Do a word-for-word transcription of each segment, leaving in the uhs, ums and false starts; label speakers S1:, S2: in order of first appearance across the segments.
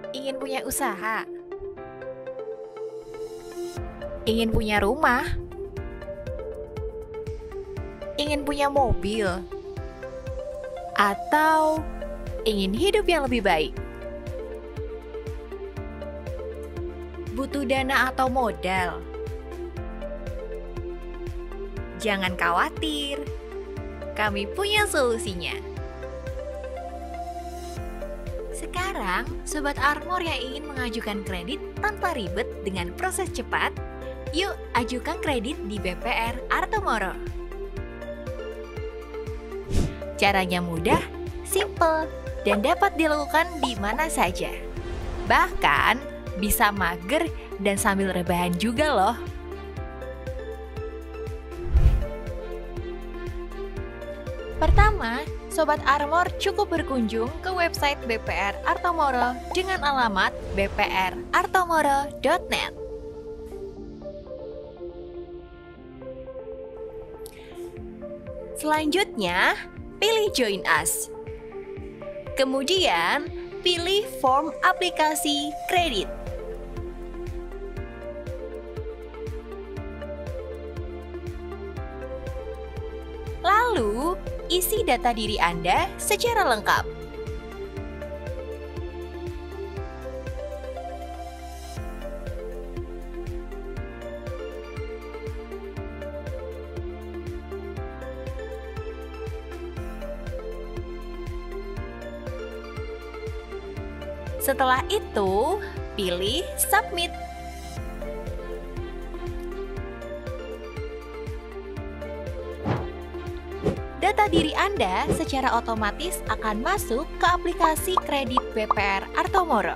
S1: Ingin punya usaha? Ingin punya rumah? Ingin punya mobil? Atau ingin hidup yang lebih baik? Butuh dana atau modal? Jangan khawatir, kami punya solusinya. Sekarang, Sobat Armor yang ingin mengajukan kredit tanpa ribet dengan proses cepat, yuk ajukan kredit di B P R Artomoro. Caranya mudah, simple, dan dapat dilakukan di mana saja. Bahkan, bisa mager dan sambil rebahan juga loh. Pertama, Sobat Armor cukup berkunjung ke website B P R Artomoro dengan alamat b p r artomoro dot net. Selanjutnya, pilih Join Us. Kemudian, pilih form aplikasi kredit. Lalu, isi data diri Anda secara lengkap. Setelah itu, pilih Submit. Data diri Anda secara otomatis akan masuk ke aplikasi kredit B P R Artomoro.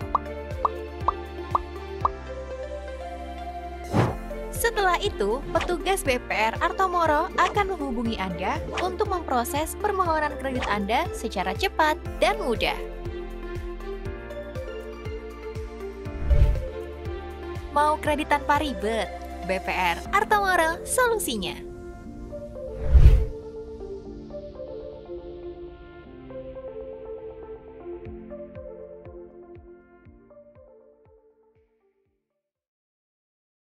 S1: Setelah itu, petugas B P R Artomoro akan menghubungi Anda untuk memproses permohonan kredit Anda secara cepat dan mudah. Mau kredit tanpa ribet? B P R Artomoro solusinya.